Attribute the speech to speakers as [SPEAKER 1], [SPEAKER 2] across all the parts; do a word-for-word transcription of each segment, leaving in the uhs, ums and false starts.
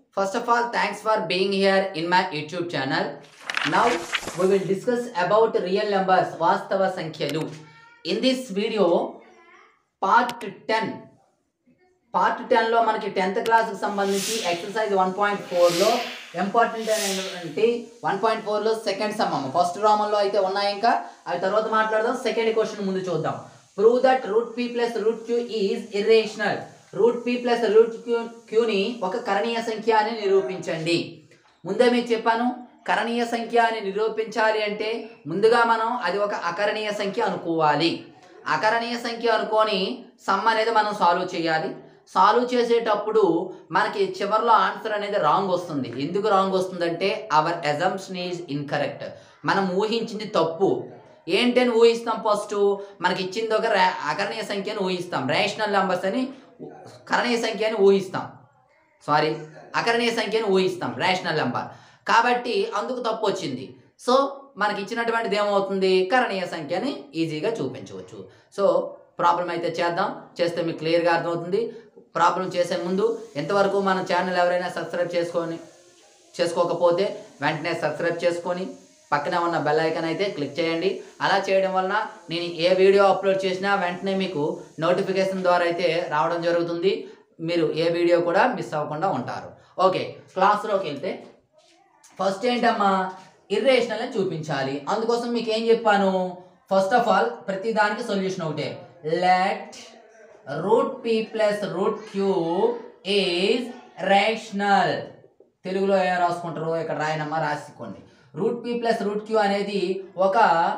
[SPEAKER 1] First of all, thanks for being here in my YouTube channel. Now we will discuss about real numbers, Vastava Sankhyalu. In this video, part ten. Part ten lo manaki tenth class ki sambandhinchi exercise one point four lo important అయినటువంటి one point four లో second sum అమ్మ first రామన్ లో అయితే ఉన్నాయి ఇంకా అవి తర్వాత మాట్లాడదాం. సెకండ్ క్వశ్చన్ ముందు చూద్దాం. Prove that root p plus root q is irrational. Root p plus root q ని ఒక కరణీయ సంఖ్య అని నిరూపించండి. ముందే మీకు చెప్పాను, కరణీయ సంఖ్య అని నిరూపించాలి అంటే ముందుగా మనం అది ఒక అకరణీయ సంఖ్య అనుకోవాలి. అకరణీయ సంఖ్య అనుకొని సమ్ అనేది మనం సాల్వ్ చేయాలి. సాల్వ్ చేసేటప్పుడు మనకి చివరిలో ఆన్సర్ అనేది రాంగ్ వస్తుంది. ఎందుకు రాంగ్ వస్తుందంటే అవర్ అజంప్షన్ ఈజ్ ఇన్కరెక్ట్. మనం ఊహించింది తప్పు. ఏంటని ఊహిస్తాం? ఫస్ట్ మనకి ఇచ్చింది ఒక అకరణీయ సంఖ్యని ఊహిస్తాం, రేషనల్ నెంబర్స్ అని కరణీయ సంఖ్య అని ఊహిస్తాం. సారీ అకరణీయ సంఖ్యని ఊహిస్తాం, రేషనల్ నెంబర్. కాబట్టి అందుకు తప్పు వచ్చింది. సో మనకి ఇచ్చినటువంటిది ఏమవుతుంది? కరణీయ సంఖ్యని ఈజీగా చూపించవచ్చు. సో ప్రాబ్లం అయితే చేద్దాం. చేస్తే మీకు క్లియర్గా అర్థమవుతుంది. ప్రాబ్లం చేసే ముందు ఎంతవరకు మన ఛానల్ ఎవరైనా సబ్స్క్రైబ్ చేసుకొని చేసుకోకపోతే వెంటనే సబ్స్క్రైబ్ చేసుకొని పక్కనే ఉన్న బెల్ ఐకాన్ అయితే క్లిక్ చేయండి. అలా చేయడం వలన నేను ఏ వీడియో అప్లోడ్ చేసినా వెంటనే మీకు నోటిఫికేషన్ ద్వారా అయితే రావడం జరుగుతుంది. మీరు ఏ వీడియో కూడా మిస్ అవ్వకుండా ఉంటారు. ఓకే, క్లాస్లోకి వెళ్తే ఫస్ట్ ఏంటమ్మా, ఇర్రేషనల్ అని చూపించాలి. అందుకోసం మీకు ఏం చెప్పాను? ఫస్ట్ ఆఫ్ ఆల్ ప్రతి దానికి సొల్యూషన్ ఒకటే. Let root p plus root q is rational. తెలుగులో ఏం రాసుకుంటారు? ఇక్కడ రాయనమ్మా, రాసుకోండి. Root p plus root q అనేది ఒక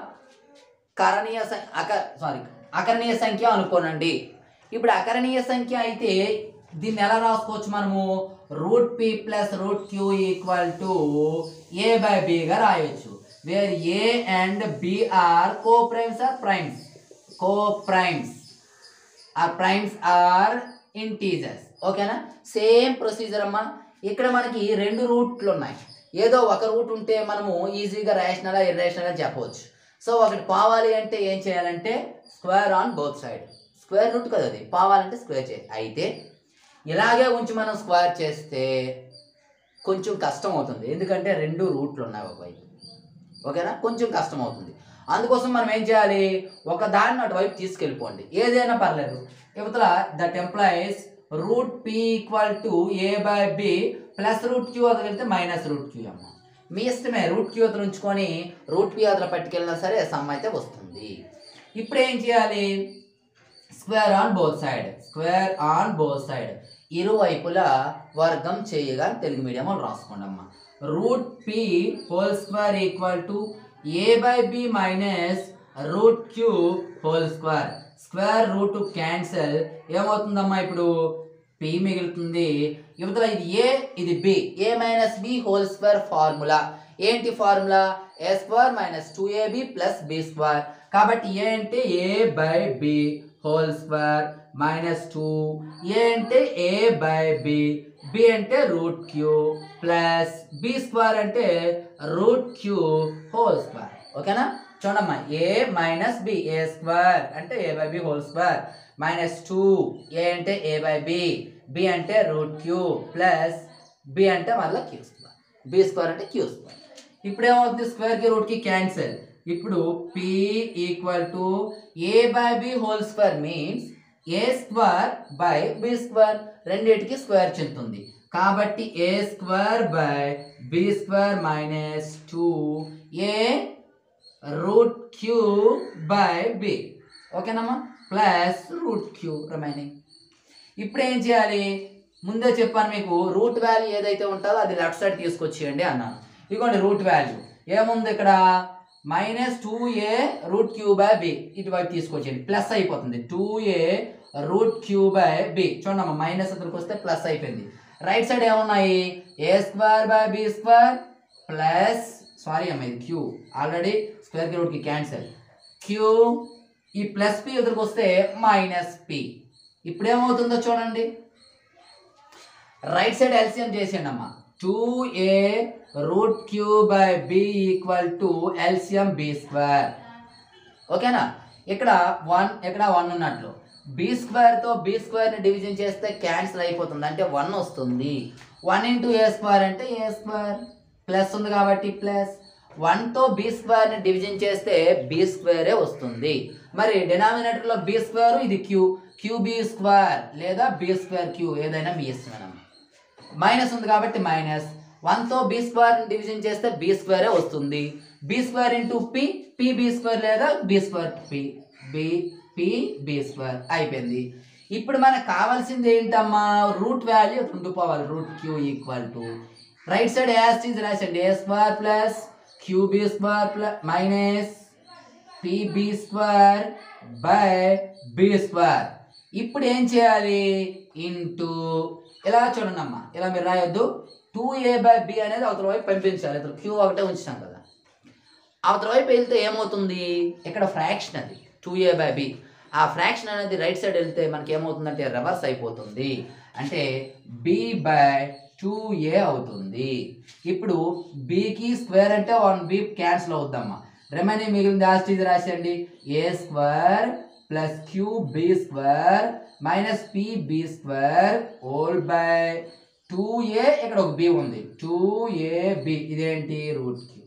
[SPEAKER 1] కరణీయ అక సారీ అకరణీయ సంఖ్య అనుకోనండి. ఇప్పుడు అకరణీయ సంఖ్య అయితే దీన్ని ఎలా రాసుకోవచ్చు మనము? Root p plus root q equal to a by బిగా రాయవచ్చు. Where a and B are coprimes or primes coprimes or primes are integers. ఓకేనా? సేమ్ ప్రొసీజర్ అమ్మా. ఇక్కడ మనకి రెండు రూట్లు ఉన్నాయి. ఏదో ఒక రూట్ ఉంటే మనము ఈజీగా రేషనల్ ఇర్రేషనల్ అని చెప్పవచ్చు. సో ఒకటి పోవాలి అంటే ఏం చేయాలంటే square on both side. Square root కదా అది, పోవాలంటే స్క్వేర్ చేయాలి. అయితే ఇలాగే ఉంచి మనం స్క్వేర్ చేస్తే కొంచెం కష్టం అవుతుంది. ఎందుకంటే రెండు రూట్లు ఉన్నాయి ఒకవైపు. ఓకేనా? కొంచెం కష్టం అవుతుంది. అందుకోసం మనం ఏం చేయాలి? ఒక దాన్ని అటువైపు తీసుకెళ్ళిపోండి, ఏదైనా పర్లేదు. ఇవతల that implies root p equal to a by b plus root q అతను వెళ్తే మైనస్ రూట్ క్యూ అమ్మ. మీ ఇష్టమే. రూట్ క్యూ అతను ఉంచుకొని రూట్ p అతను పట్టుకెళ్ళినా సరే సమ్ అయితే వస్తుంది. ఇప్పుడు ఏం చేయాలి? Square on both side. Square on both side ఇరువైపులా వర్గం చేయగా తెలుగు మీడియంలో రాసుకోండి అమ్మ. Root p whole square equal to a by b minus root q whole square. Square root cancel. ఏమవుతుందమ్మా? ఇప్పుడు p మిగులుతుంది. ఇవతల ఇది ఏ, ఇది b. A minus b whole square formula ఏంటి? Formula a square minus two a b plus b square. కాబట్టి a అంటే a by b whole square minus two. A అంటే ఏ బై బి, బి అంటే root q plus b square అంటే root q whole square. ఓకేనా? చూడమ్మా, a minus b, a square అంటే a by b whole square minus two. A అంటే a by b, b అంటే root q plus b అంటే మళ్ళీ q square, b square అంటే q square. ఇప్పుడు ఏమవుతుంది? స్క్వేర్కి రూట్కి క్యాన్సిల్. ఇప్పుడు p equal to a by b whole square means a square by B square. రెండింటికి స్క్వేర్ చెందుతుంది. కాబట్టి a square by B square minus two a root q by b. ఓకేనమ్మా? Plus root q remaining. ఇప్పుడు ఏం చేయాలి? ముందే చెప్పాను మీకు, రూట్ వాల్యూ ఏదైతే ఉంటుందో అది లెఫ్ట్ సైడ్ తీసుకొచ్చేయండి అన్నాను. ఇదిగోండి రూట్ వాల్యూ ఏముంది ఇక్కడ? Minus two a root q by b. ఇటువైపు తీసుకొచ్చేయండి, ప్లస్ అయిపోతుంది. Two a root q by b. చూడమ్మా, మైనస్ అక్కడికి వస్తే ప్లస్ అయిపోయింది. రైట్ సైడ్ ఏమున్నాయి? A square by B square plus sorry అమ్మ ఇది క్యూ, ఆల్రెడీ స్క్వేర్కి రూట్కి క్యాన్సల్. క్యూ ఈ ప్లస్ పి ఎదురుకు వస్తే మైనస్ పి. ఇప్పుడు ఏమవుతుందో చూడండి. రైట్ సైడ్ ఎల్సిఎం చేసేయండి అమ్మా. Two a root q by b equal to LCM b square. ఓకేనా? ఇక్కడ వన్, ఇక్కడ వన్ ఉన్నట్లు. బి స్క్వేర్తో బి స్క్వేర్ని డివిజన్ చేస్తే క్యాన్సిల్ అయిపోతుంది, అంటే వన్ వస్తుంది. వన్ ఇంటూ ఏ స్క్వేర్ అంటే ఏ స్క్వేర్ ప్లస్ ఉంది కాబట్టి ప్లస్ వన్తో బి స్క్వేర్ని డివిజన్ చేస్తే బి స్క్వేరే వస్తుంది. మరి డినామినేటర్లో బి స్క్వేర్ ఇది క్యూ క్యూబీ స్క్వేర్ లేదా బి స్క్వేర్ క్యూ ఏదైనా మీ ఇస్తున్నాం. మైనస్ ఉంది కాబట్టి మైనస్ వన్తో బి స్క్వేర్ని డివిజన్ చేస్తే బి స్క్వేరే వస్తుంది. B square into P P B square లేదా B square P B P B square అయిపోయింది. ఇప్పుడు మనకు కావాల్సింది ఏంటమ్మా రూట్ వాల్యూ ఉండిపోవాలి. Root Q equal to right side as is రాసండి A square plus Q B square plus minus P B square by B square. ఇప్పుడు ఏం చేయాలి ఇంటూ ఇలా చూడండి అమ్మా ఇలా మీరు రాయొద్దు. టూ ఏ బై బి అనేది అవతల వైపు పంపించాలి. ఇక్కడ క్యూ ఒకటే ఉంచాం కదా అవతల వైపు వెళ్తే ఏమవుతుంది ఇక్కడ ఫ్రాక్షన్ అది టూ ఏ బై బి. ఆ ఫ్రాక్షన్ అనేది రైట్ సైడ్ వెళ్తే మనకి ఏమవుతుందంటే రివర్స్ అయిపోతుంది. అంటే బి బై టూ ఏ అవుతుంది. ఇప్పుడు బికి స్క్వేర్ అంటే వన్ బి క్యాన్సిల్ అవుద్దమ్మా. రిమైనింగ్ మిగిలింది లాస్ట్ ఇది రాసేయండి A square plus Q B square minus P B square whole by two A ఇక్కడ ఒక బి ఉంది టూ ఏ బి ఇదేంటి రూట్ క్యూ.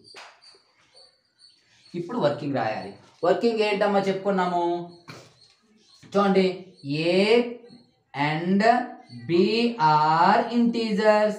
[SPEAKER 1] ఇప్పుడు వర్కింగ్ రాయాలి. వర్కింగ్ ఏంటమ్మా చెప్పుకున్నాము చూడండి A and B are integers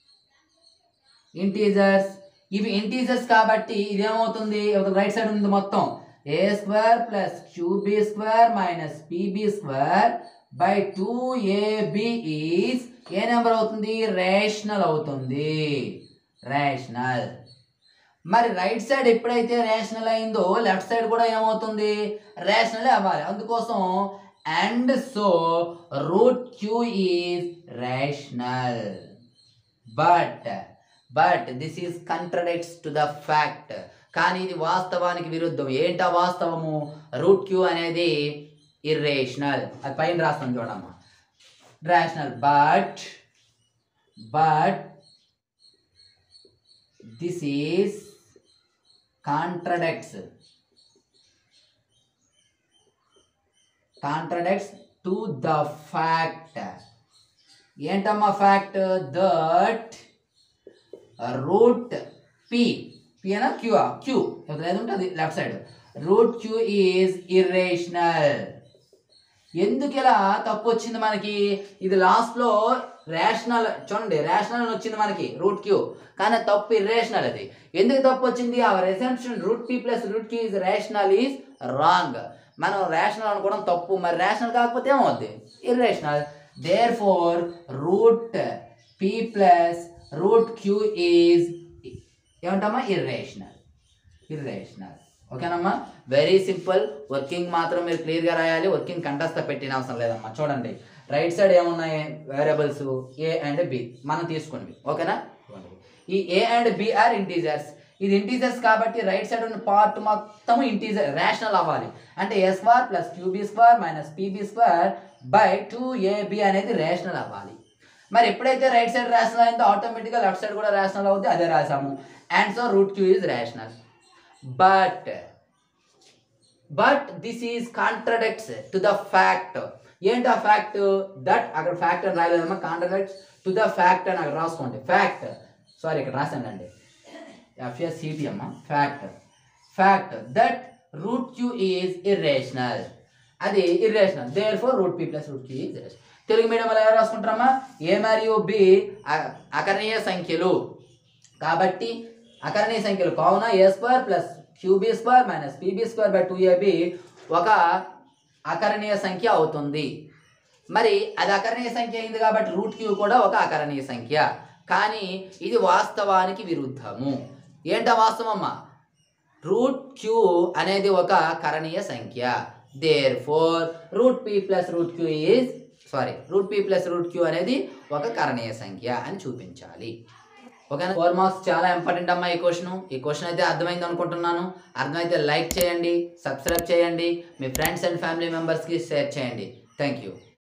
[SPEAKER 1] integers ఇవి ఇంటీజర్స్ కాబట్టి ఇదేమవుతుంది రైట్ సైడ్ ఉంది మొత్తం A square plus Q B square minus P B square by two A B is a number అవుతుంది రేషనల్ అవుతుంది రేషనల్. మరి రైట్ సైడ్ ఎప్పుడైతే రేషనల్ అయిందో లెఫ్ట్ సైడ్ కూడా ఏమవుతుంది రేషనల్ అవ్వాలి. అందుకోసం and so root Q is rational but but this is contradicts to the fact. కానీ ఇది వాస్తవానికి విరుద్ధం. ఏంటా వాస్తవము రూట్ క్యూ అనేది ఇర్రేషనల్. అది పైన రాస్తాం చూడమ్మా rational but but this is contradicts contradicts to the fact. ఏంటమ్మా fact that root P P అనా క్యూ క్యూ ఏది ఉంటుంది left side root Q is irrational. ఎందుకు ఇలా తప్పు వచ్చింది మనకి ఇది లాస్ట్లో రేషనల్ చూడండి రేషనల్ అని వచ్చింది మనకి రూట్ క్యూ కానీ తప్పు ఇర్రేషనల్. అది ఎందుకు తప్పు వచ్చింది our assumption root P plus root Q is rational is wrong. మనం రేషనల్ అనుకోవడం తప్పు. మరి రేషనల్ కాకపోతే ఏమవుద్ది irrational. Therefore root P plus root Q is ఏమంటామా ఇర్రేషనల్ ఇర్రేషనల్. ఓకేనమ్మా వెరీ సింపుల్. వర్కింగ్ మాత్రం మీరు క్లియర్గా రాయాలి. వర్కింగ్ కంటస్తా పెట్టిన అవసరం లేదమ్మా. చూడండి రైట్ సైడ్ ఏమున్నాయి వేరియబుల్స్ ఏ అండ్ బి మనం తీసుకుని ఓకేనా. ఈ A and B are integers. ఇది ఇంటీజర్స్ కాబట్టి రైట్ సైడ్ ఉన్న పార్ట్ మొత్తం ఇంటీజర్ రేషనల్ అవ్వాలి. అంటే A square plus Q B square minus P B square by two A B అనేది రేషనల్ అవ్వాలి. మరి ఎప్పుడైతే రైట్ సైడ్ రేషనల్ అయిందో ఆటోమేటిక్గా లెఫ్ట్ సైడ్ కూడా రేషనల్ అవుతుంది. అదే రాసాము and so root Q is rational. But but this is contradicts to the fact. ఏంటి ఆ ఫ్యాక్ట్ దట్ అక్కడ ఫ్యాక్ట్ అని రాయలేదమ్మా కాంట్రడిక్ట్స్ టు ద ఫ్యాక్ట్ అని అక్కడ రాసుకోండి. ఫ్యాక్ట్ సారీ ఇక్కడ రాసానండి ఎఫ్ఎస్సిటి అమ్మ fact fact that root Q is irrational. అది irrational therefore root P plus root Q is irrational. Telugu మీడియంలో ఎవరు రాసుకుంటారమ్మా ఏ మరియు బి అకరణీయ సంఖ్యలు కాబట్టి అకరణీయ సంఖ్యలు కావున A square plus Q B square minus P B square by two A B ఒక అకరణీయ సంఖ్య అవుతుంది. మరి అది అకరణీయ సంఖ్య అయింది కాబట్టి రూట్ క్యూ కూడా ఒక అకరణీయ సంఖ్య. కానీ ఇది వాస్తవానికి విరుద్ధము. ఏంటా వాస్తవమ్మా రూట్ క్యూ అనేది ఒక కరణీయ సంఖ్య. Therefore root P plus root Q is sorry root P plus root Q అనేది ఒక కరణీయ సంఖ్య అని చూపించాలి. ఓకేనా. ఫోర్ మార్క్స్ చాలా ఇంపార్టెంట్ అమ్మా ఈ క్వశ్చన్. ఈ క్వశ్చన్ అయితే అర్థమైంది అనుకుంటున్నాను. అర్థమైతే లైక్ చేయండి, సబ్స్క్రైబ్ చేయండి, మీ ఫ్రెండ్స్ అండ్ ఫ్యామిలీ మెంబర్స్కి షేర్ చేయండి. Thank you.